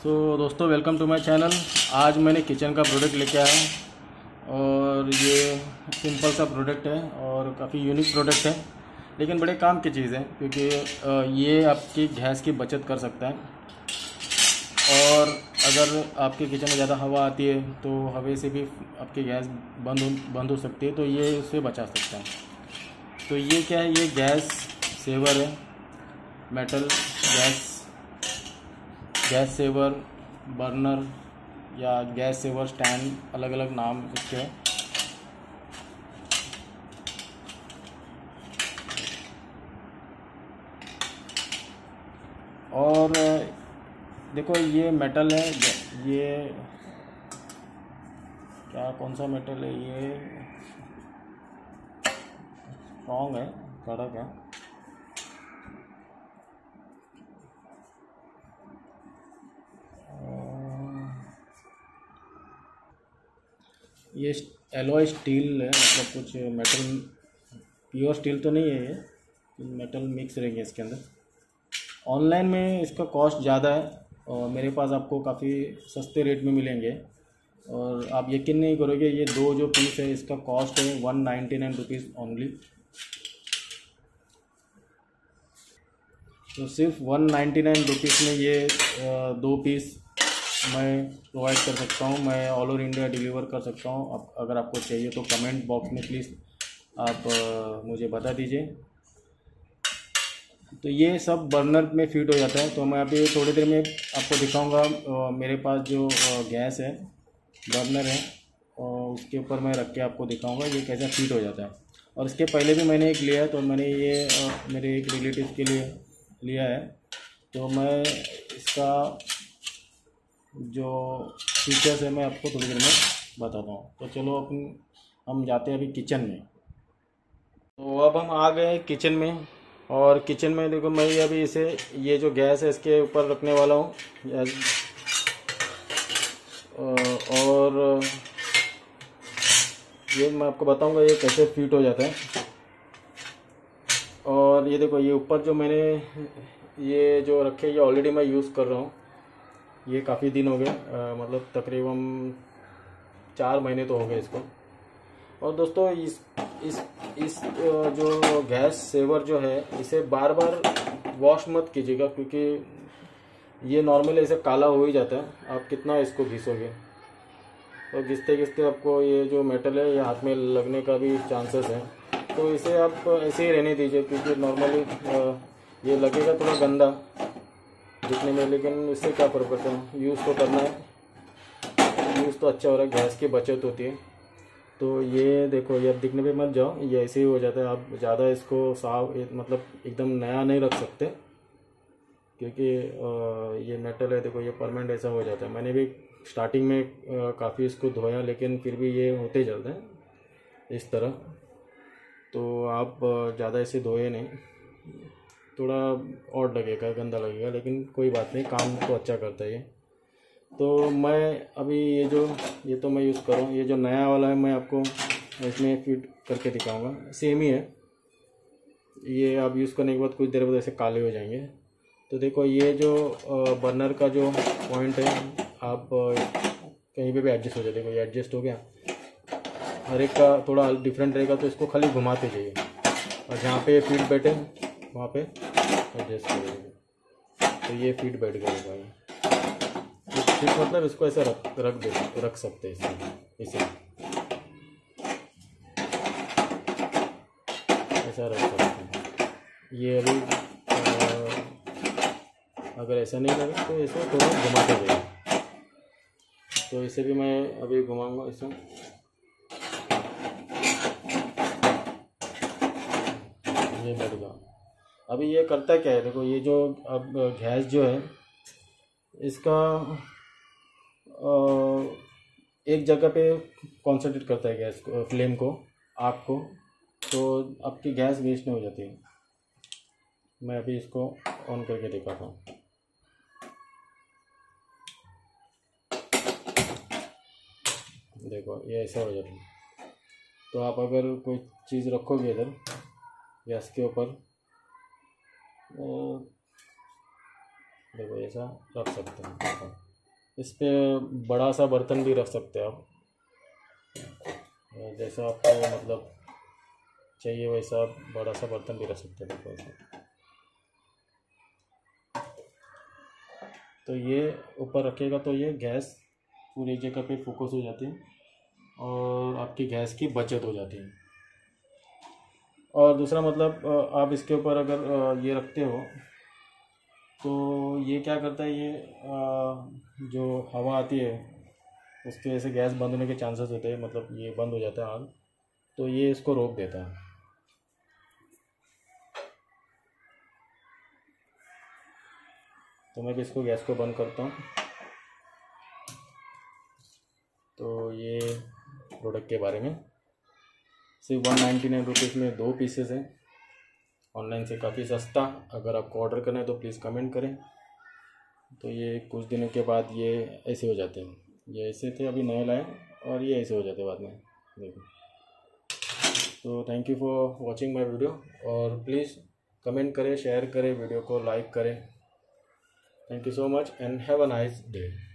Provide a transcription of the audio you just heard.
दोस्तों welcome to my channel. आज मैंने किचन का प्रोडक्ट लेके आया और ये सिंपल सा प्रोडक्ट है और काफ़ी यूनिक प्रोडक्ट है, लेकिन बड़े काम की चीज़ है क्योंकि ये आपकी गैस की बचत कर सकता है। और अगर आपके किचन में ज़्यादा हवा आती है तो हवा से भी आपकी गैस बंद हो सकती है, तो ये उसे बचा सकता है। तो ये क्या है, ये गैस सेवर है, मेटल गैस सेवर बर्नर या गैस सेवर स्टैंड, अलग अलग नाम इसके हैं। और देखो ये मेटल है, ये क्या कौन सा मेटल है, ये स्ट्रॉन्ग है, कड़क है। ये एलॉय स्टील है, मतलब कुछ मेटल, प्योर स्टील तो नहीं है, ये मेटल मिक्स रहेंगे इसके अंदर। ऑनलाइन में इसका कॉस्ट ज़्यादा है और मेरे पास आपको काफ़ी सस्ते रेट में मिलेंगे। और आप यकीन नहीं करोगे, ये दो जो पीस है इसका कॉस्ट है 199 रुपीज़ ओनली। तो सिर्फ 199 रुपीज़ में ये दो पीस मैं प्रोवाइड कर सकता हूँ। मैं ऑल ओवर इंडिया डिलीवर कर सकता हूँ। अब अगर आपको चाहिए तो कमेंट बॉक्स में प्लीज़ आप मुझे बता दीजिए। तो ये सब बर्नर में फिट हो जाता है। तो मैं अभी थोड़ी देर में आपको दिखाऊंगा। मेरे पास जो गैस है, बर्नर है, और उसके ऊपर मैं रख के आपको दिखाऊंगा ये कैसा फिट हो जाता है। और इसके पहले भी मैंने एक लिया है, तो मैंने ये मेरे एक रिलेटिव के लिए लिया है। तो मैं इसका जो फीचर्स है मैं आपको थोड़ी देर में बताता हूँ। तो चलो हम जाते हैं अभी किचन में। तो अब हम आ गए किचन में, और किचन में देखो मैं अभी ये जो गैस है इसके ऊपर रखने वाला हूँ। और ये मैं आपको बताऊंगा ये कैसे फिट हो जाता है। और ये देखो, ये ऊपर जो मैंने ये जो रखे, ये ऑलरेडी मैं यूज़ कर रहा हूँ। ये काफ़ी दिन हो गए, मतलब तकरीबन 4 महीने तो हो गए इसको। और दोस्तों इस जो गैस सेवर जो है, इसे बार बार वॉश मत कीजिएगा, क्योंकि ये नॉर्मली ऐसे काला हो ही जाता है। आप कितना इसको घिसोगे, और घिसते घिसते आपको ये जो मेटल है ये हाथ में लगने का भी चांसेस है। तो इसे आप ऐसे ही रहने दीजिए, क्योंकि नॉर्मली ये लगेगा थोड़ा गंदा दिखने में, लेकिन इससे क्या फ़र्क पड़ता है, यूज़ तो करना है। यूज़ तो अच्छा हो रहा है, गैस की बचत होती है। तो ये देखो, ये अब दिखने पे मत जाओ, ये ऐसे ही हो जाता है। आप ज़्यादा इसको साफ मतलब एकदम नया नहीं रख सकते, क्योंकि ये मेटल है। देखो ये परमानेंट ऐसा हो जाता है। मैंने भी स्टार्टिंग में काफ़ी इसको धोया, लेकिन फिर भी ये होते चलते हैं इस तरह। तो आप ज़्यादा इसे धोए नहीं, थोड़ा ऑड लगेगा, गंदा लगेगा, लेकिन कोई बात नहीं, काम तो अच्छा करता है ये। तो मैं अभी ये तो मैं यूज़ कर रहा हूँ। ये जो नया वाला है मैं आपको इसमें फिट करके दिखाऊंगा। सेम ही है ये। आप यूज़ करने के बाद कुछ देर बाद ऐसे काले हो जाएंगे। तो देखो ये जो बर्नर का जो पॉइंट है, आप कहीं पे भी एडजस्ट हो जाए। देखो ये एडजस्ट हो गया। हर एक का थोड़ा डिफरेंट रहेगा, तो इसको खाली घुमाते जाइए, और जहाँ पे फिट बैठे वहाँ पे एडजस्ट करिएगा। तो ये फिट बैठ गया भाई। फिट मतलब इसको ऐसा रख सकते हैं इसे ऐसा रख सकते हैं। ये अभी अगर ऐसा नहीं लगे तो इसे थोड़ा घुमाते जाइए। तो इसे भी मैं अभी घुमाऊंगा इसे। ये बैठ गया। अभी ये करता क्या है, देखो ये जो अब गैस जो है इसका एक जगह पे कॉन्सेंट्रेट करता है गैस को, फ्लेम को, आग को। तो आपकी गैस वेस्ट नहीं हो जाती है। मैं अभी इसको ऑन करके दिखाता हूँ। देखो ये ऐसा हो जाता है। तो आप अगर कोई चीज़ रखोगे इधर गैस के ऊपर, देखो ऐसा रख सकते हैं। इस पे बड़ा सा बर्तन भी रख सकते हैं आप, जैसा आपको मतलब चाहिए वैसा बड़ा सा बर्तन भी रख सकते हैं वैसा। तो ये ऊपर रखेगा तो ये गैस पूरी जगह पे फोकस हो जाती है और आपकी गैस की बचत हो जाती है। और दूसरा मतलब आप इसके ऊपर अगर ये रखते हो तो ये क्या करता है, ये जो हवा आती है उसकी वजह से गैस बंद होने के चांसेस होते हैं, मतलब ये बंद हो जाता है आग, तो ये इसको रोक देता है। तो मैं भी इसको गैस को बंद करता हूँ। तो ये प्रोडक्ट के बारे में, सिर्फ 199 रुपीज़ में 2 पीसेस हैं, ऑनलाइन से काफ़ी सस्ता। अगर आपको ऑर्डर करना है तो प्लीज़ कमेंट करें। तो ये कुछ दिनों के बाद ये ऐसे हो जाते हैं, ये ऐसे थे अभी नए लाए और ये ऐसे हो जाते हैं बाद में, देखो। तो thank you for watching my video, और प्लीज़ कमेंट करें, शेयर करें, वीडियो को लाइक करें। Thank you so much and have a nice day.